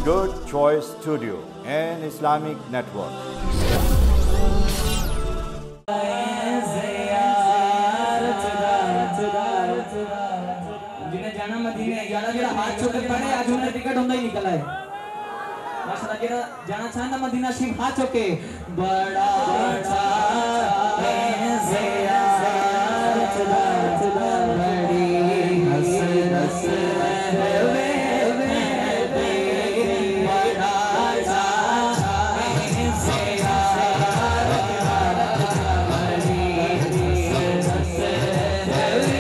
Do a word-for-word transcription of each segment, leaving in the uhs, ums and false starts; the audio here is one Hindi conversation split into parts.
Good Choice Studio and Islamic Network. जिन्हें जाना मदीने यारा जरा हाथ छोड़ के पड़े आज उन्हें टिकट होंगे ही निकला है माशाल्लाह जरा जाना चाहता मदीना शिव हाथ छोड़ के बड़ा अच्छा है ज़ियारत बड़ी हसरत है वे बड़ा अच्छा है ज़ियारत बड़ी हसरत है वे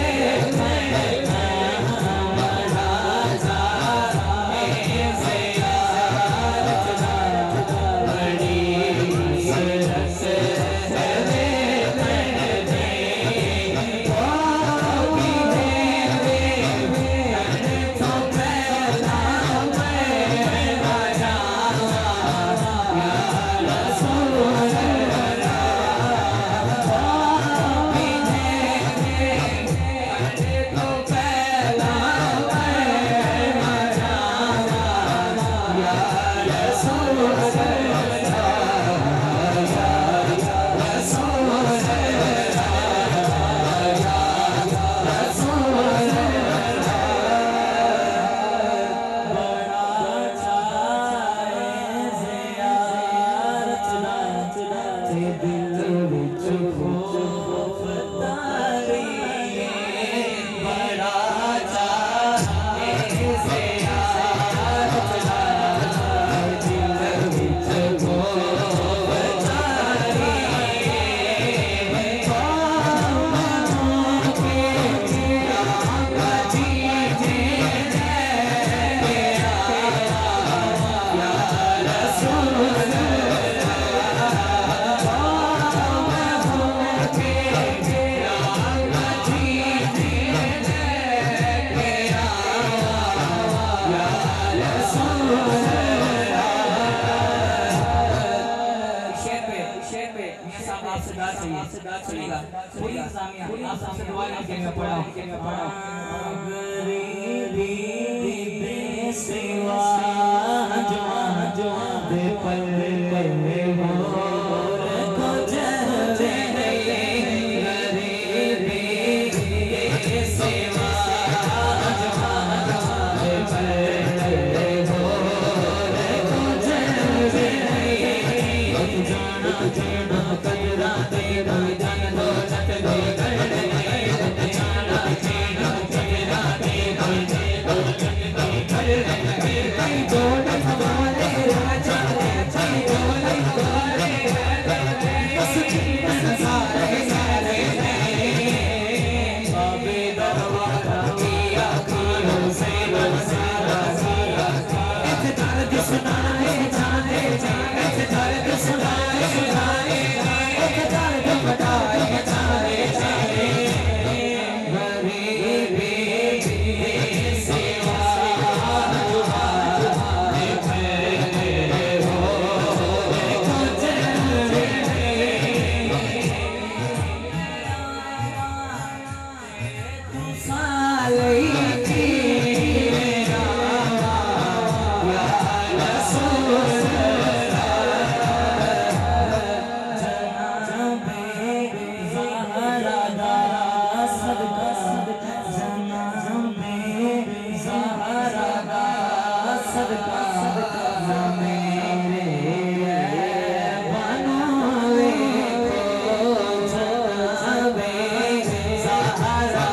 पूरी इस्लामिया आप सबसे दुआ करके पढ़ा गरीबी बेसिवा जवान जवान दे पल्ले पल्ले हो को जले गरीबी बेसिवा जवान जवान दे पल्ले हो को जले जान जान कदरा तेरा जान दो जट दो कर ले जाना तेरा तेरा तेरा तेरा कर ले कई जोड़ हमारे राजा चली डोले डोले बस बस सारे सारे अबे दरवाजा किया किया से सारा सारा ऐसे दर्द सुनाए जाने जाने ऐसे दर्द सुनाए सुनाए ऐसे दर्द बताए जाने जाने गरीबी सेवा दुआए फैले हो कुछ तू साले Sahara